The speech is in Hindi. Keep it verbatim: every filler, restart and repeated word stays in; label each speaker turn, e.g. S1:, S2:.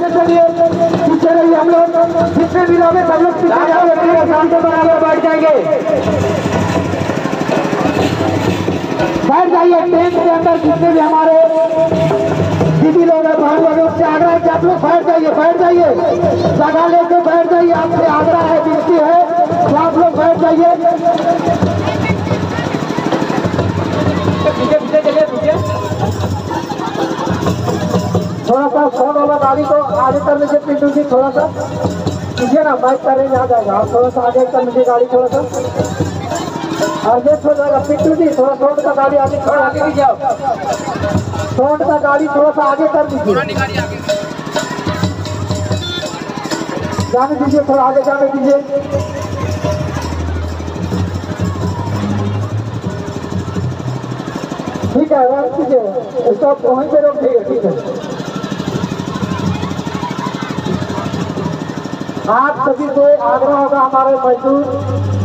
S1: पीछे चलिए, पीछे रहिए हम लोग, जितने भी लोग हैं सब लोग पीछे जाओ, शांति बराबर बैठ जाएंगे, बैठ जाइए। टेंट के अंदर जितने भी हमारे दीदी लोग हैं, बहन लोग हैं, उससे आग्रह है कि आप लोग बैठ जाइए, बैठ जाइए, जगह लेके बैठ जाइए, आपसे आग्रह है, विनती है कि आप लोग बैठ जाइए। पीछे पीछे चलिए, पीछे थोड़ा सा फोन वाला गाड़ी को आगे कर लीजिए, पिंटू जी थोड़ा सा कीजिए ना, बाइक का रेंज आ जाएगा, आप थोड़ा सा आगे कर लीजिए गाड़ी, थोड़ा सा आगे हो जाएगा। पिंटू जी थोड़ा फ्रंट का गाड़ी आगे, थोड़ा आगे भी जाओ, फ्रंट का गाड़ी थोड़ा सा आगे कर दीजिए, जाने दीजिए, थोड़ा आगे जाने दीजिए। ठीक है, रोक दीजिए, स्टॉप वहीं पे रोक दीजिए, ठीक है। आप सभी से आग्रह होगा, हमारे मजदूर